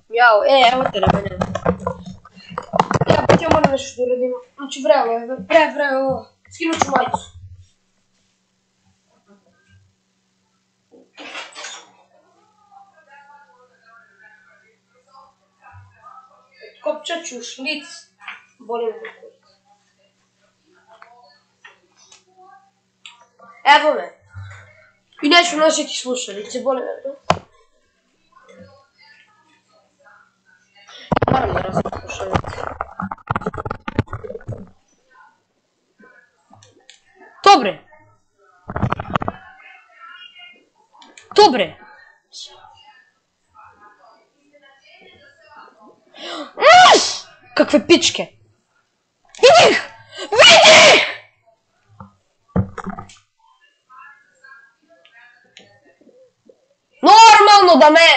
Jao, evo te na mene. Ja, pa ti ja moram nešto da uradim. Znači, vrelo, skinut ću majicu. Kopčat ću šlic, boli me kurac. Evo me. I neću nositi slušalice, boli me to. Moram da rasim slušalice. Dobre. Dobre. Kakve pičke. Vidi ih! Vidi ih! Normalno da me...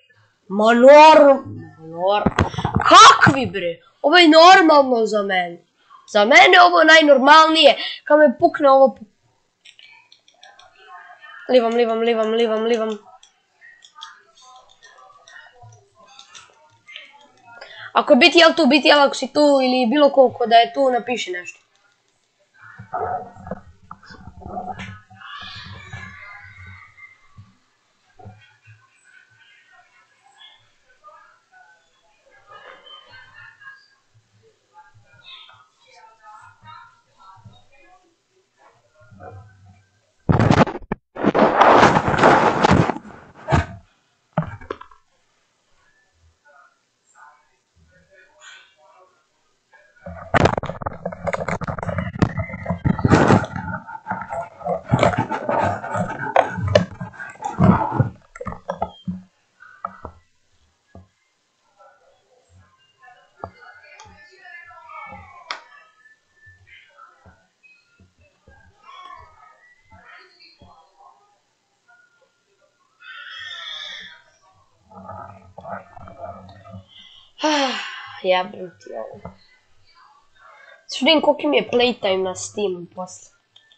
Kakvi bre? Ovo je normalno za mene. Za mene ovo je najnormalnije. Kad me pukne ovo... Livam. Ako je biti jel tu, biti jel ako si tu ili bilo koliko da je tu, napiši nešto. Jebem ti ovo. Sad vidim koliki mi je playtime na Steamu posle.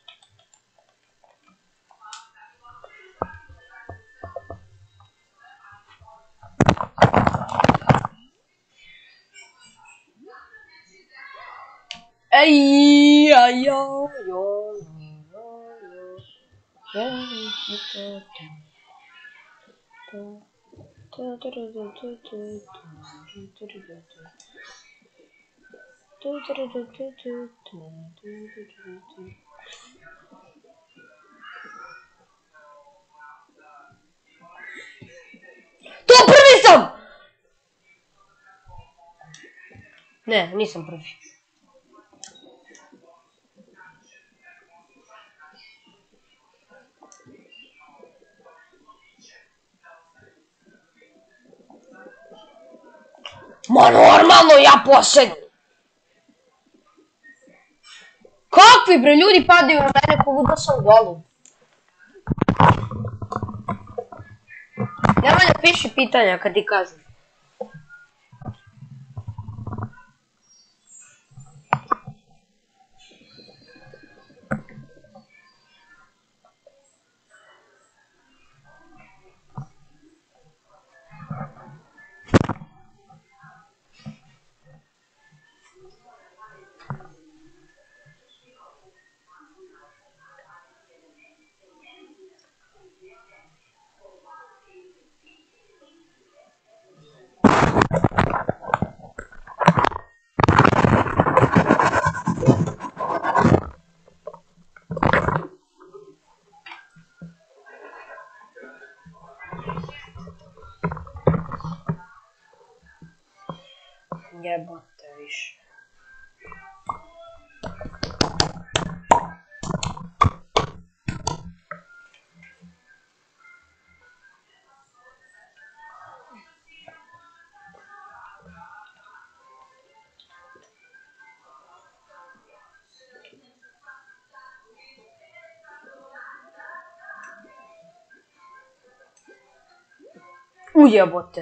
To prvi sam! Ne, nisam prvi. Ma normalno, ja posljednji. Kakvi bre, ljudi padaju na mene ko da sam golub. Nemoj da piši pitanja kad ti kažem. Jebote više. Ujebote.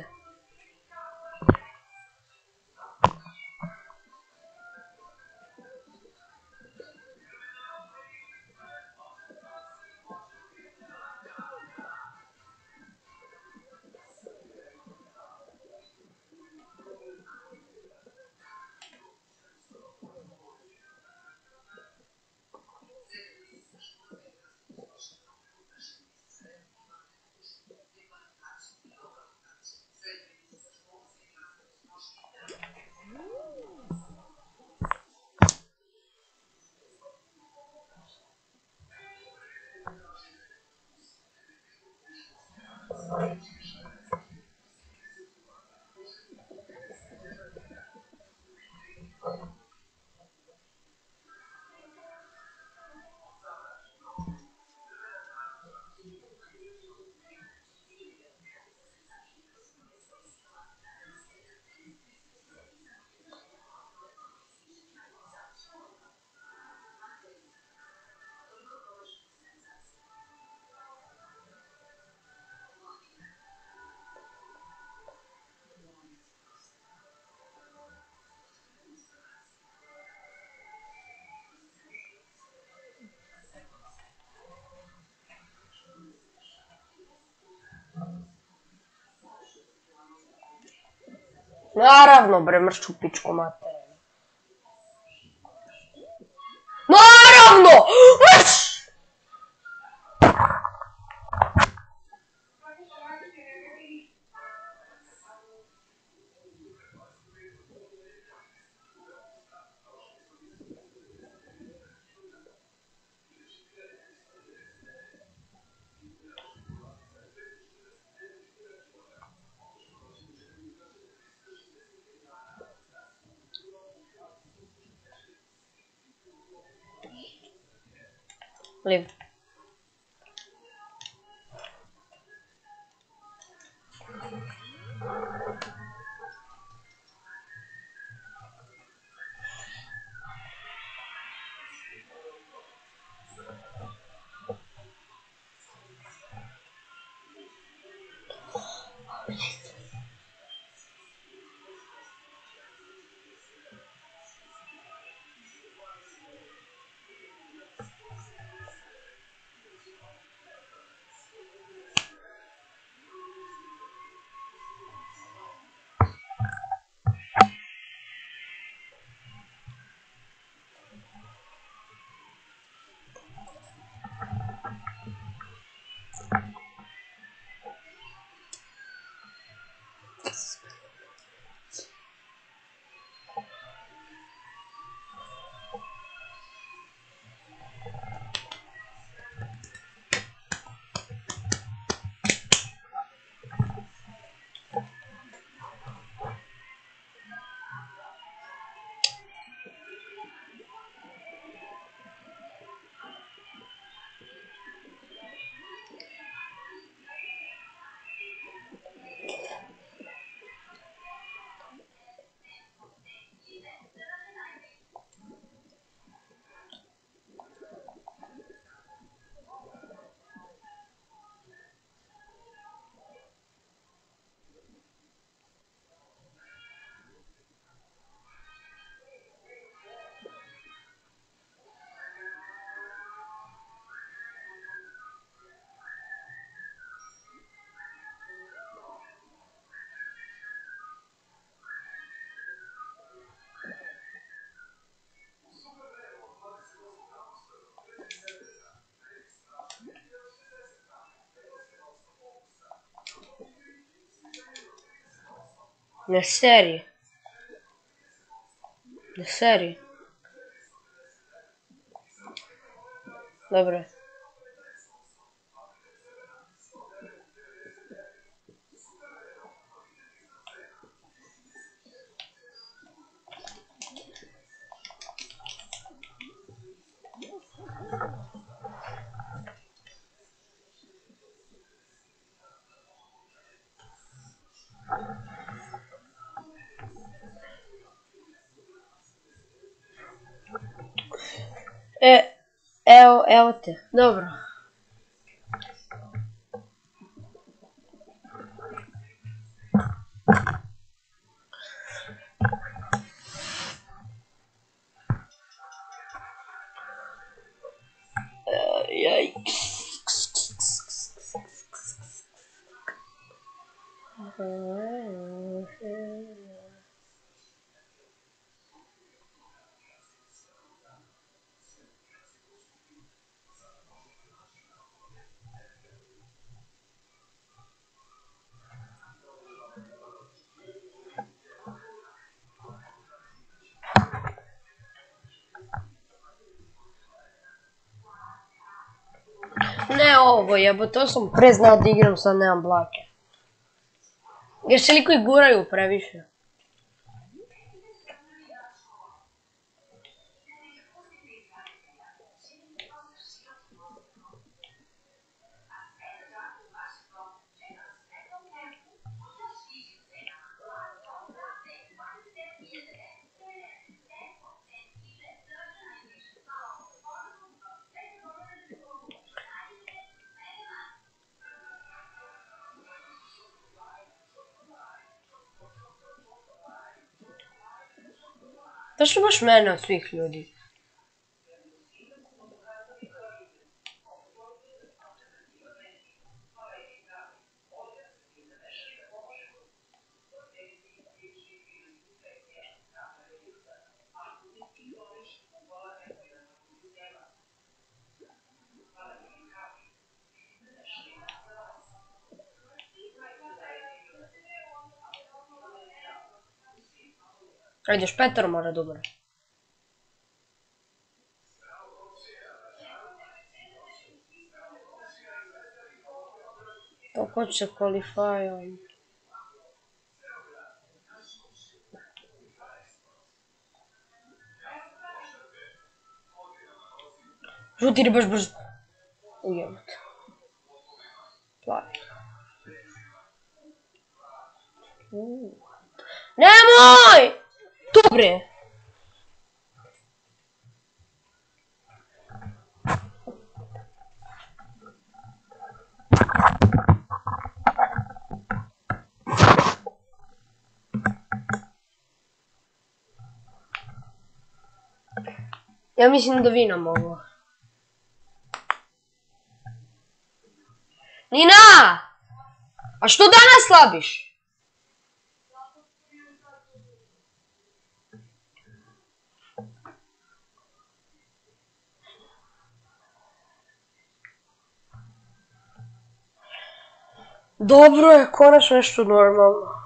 Naravno bre, mršu pičku materinu. Naravno! Mrš! Liv. Na sério? Na sério? Dobra. Evo te. Dobro. Ne ovo jebo, to sam pre znao da igram, sad nemam blake. Jer se liko i guraju previše. Zašto baš mene od svih ljudi? Ajde, još Petar mora da umre. To ko će qualify. Žuti ili baš brzo. Ujebate. Plavi. Nemoj! Tu bre! Ja mislim da vinam ovo. Nina! A što danas slabiš? Dobro je, konačno nešto normalno.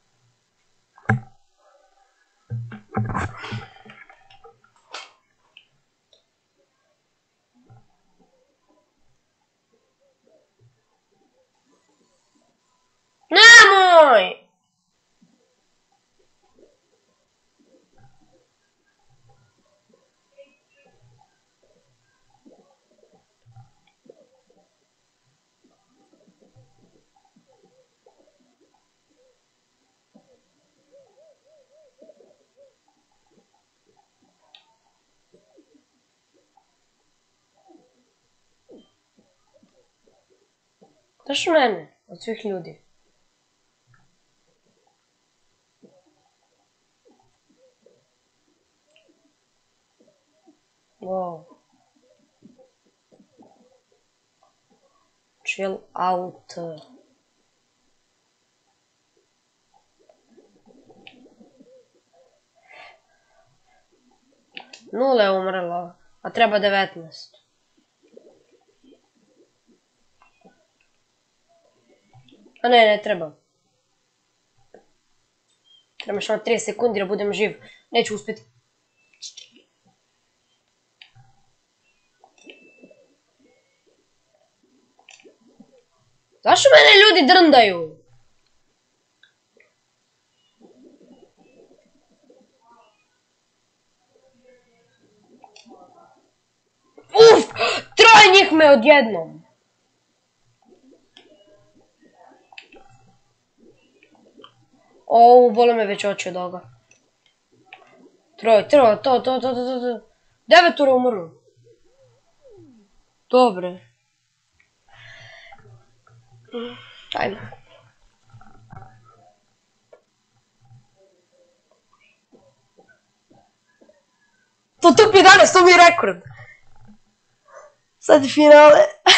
Nemoj! Zašto mene? Od svih ljudi. Wow. Chill out. Nula je umrla, a treba 19. A ne treba. Treba još 30 sekundi da budem živ. Neću uspjeti. Zašto mene ljudi drndaju? Uf! Troje njih me odjednom. Bole me već oči od ovoga. Troje, to. 9 umrlo. Dobre. Ajmo. To top 11, to mi je rekord. Sad je finale.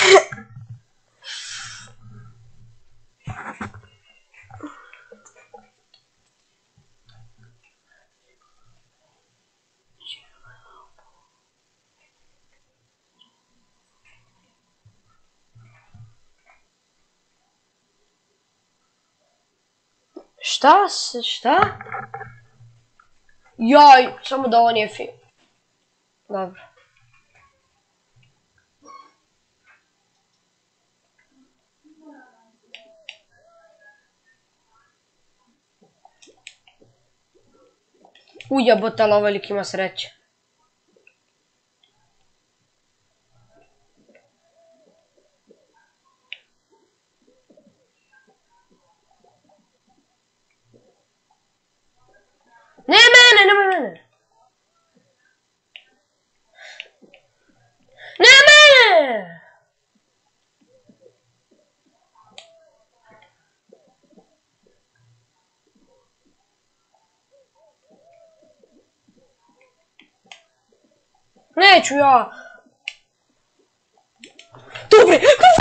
Šta? Jaj, samo da ovo nije film. Dobro. Ujebotala, ovaj lik ima sreće. Ne mene, nemoj mene! Ne mene! Neću ja. Dobre.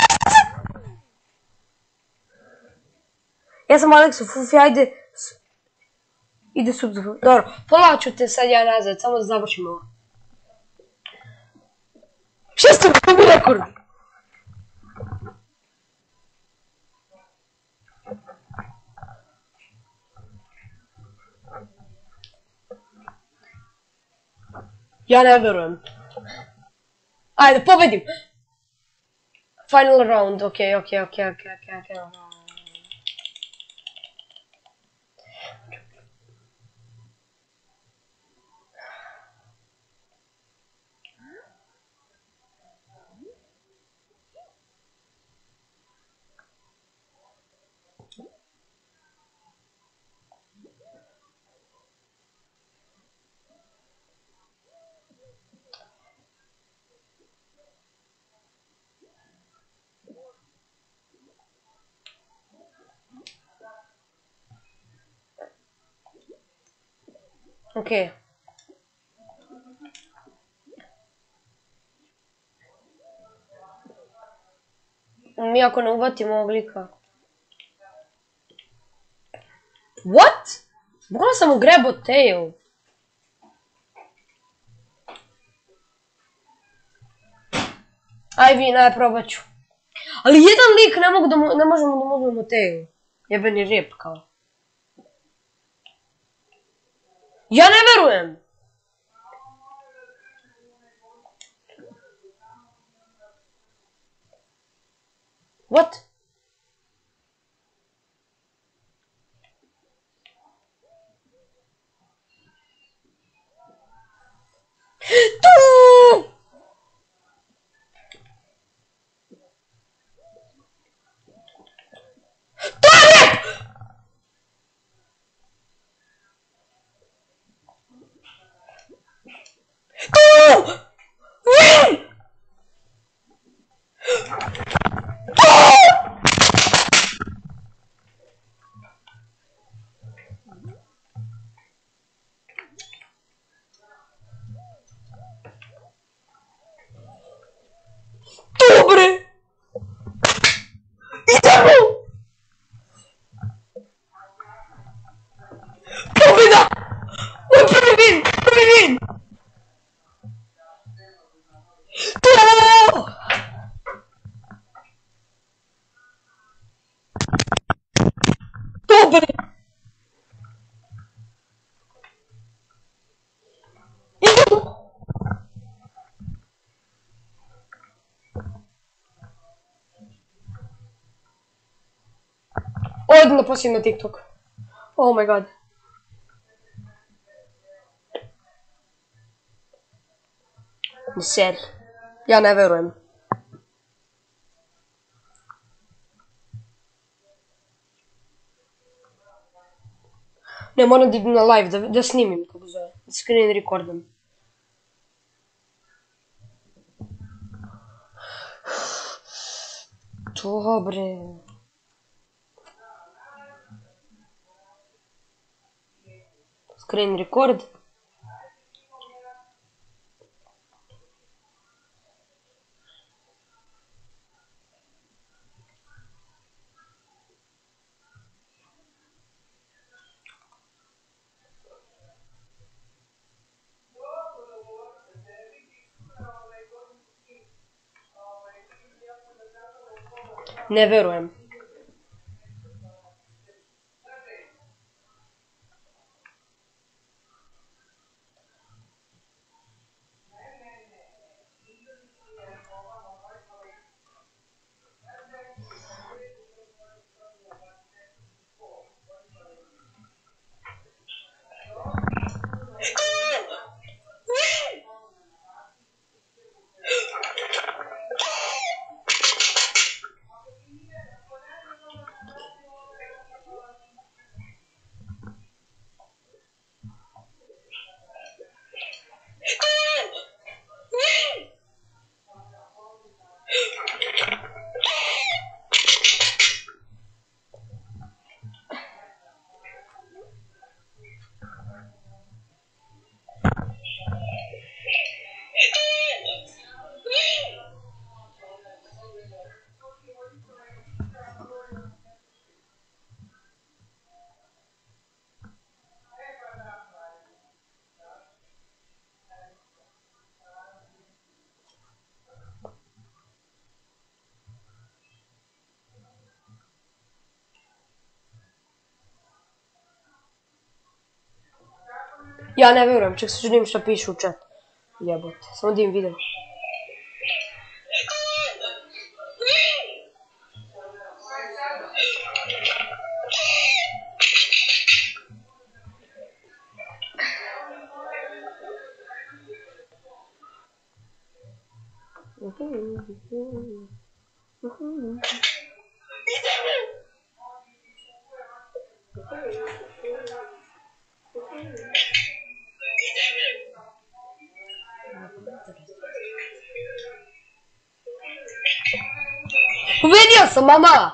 Ja sam Aleksu Fufi, ajde. Ide sub za Fufi. Dobro, povlaču te sad ja nazad, samo da završimo ovo. 600, to bi rekord. Ja ne verujem. Ajde, pobedim. Final round, okej. Okej. Mi ako ne uvatimo ovog lika. What? Bukvalno sam mu grebo tail. Aj vi, probat ću. Ali jedan lik ne možemo da mu uzmemo tail. Jebeni rip kao. Ja ne verujem! What? Tu! Win! Dobre! Idemo! Pobjeda! Moj prvi win! Prvi win! To! Dobre! Idemo! Odmah posljedno na TikTok. Oh my god. Ser. Ja ne verujem. Ne, moram da idem na live, da snimim, kako zove. Da screen recordam. Dobre. Screen record. Ne verujem. Ja ne vjerujem, ček se čudim šta piše u chat. Jebote, samo da im vidim. Vidio sam, mama!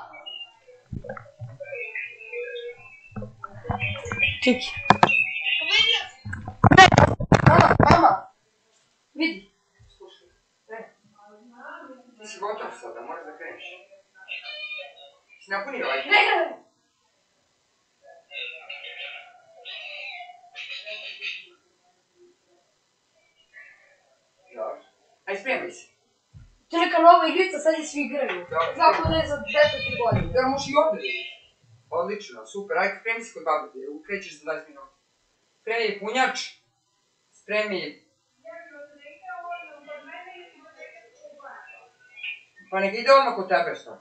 Čeki. Mama! Vidi. Ti si gotov sada, moraš da kreneš. Si napunio ovaj? Ne! Dobro. Aj, spremaj se. To je neka nova igrica, sad je svi igraju. Znako da je za 10 godina. Da, možeš i ovdje da ideš. Odlično, super. Ajde, spremi se kod babete, krećeš za 20 minuta. Spremi punjač. Spremi... Pa neka ide odmah kod tebe, što?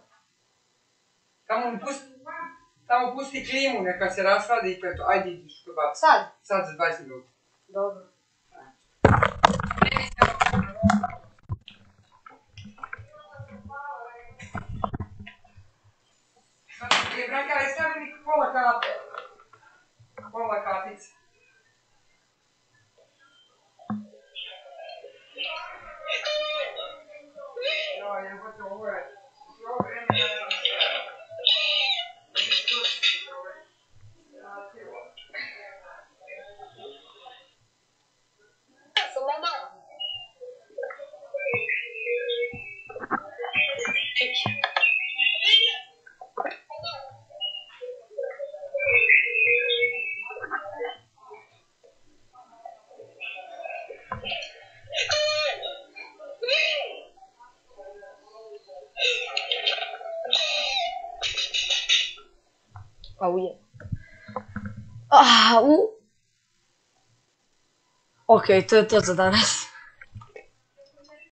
Tamo pusti klimu, neka se rashladi i to je to. Ajde, ideš kod babete. Sad? Sad za 20 minuta. Dobro. Branka, aj stavi mi pola kafe. Pola kafice. Joj, jebote, ovo je... Ovo vreme da je... Sa mama. Auje. Au. Okej, to je to za danas.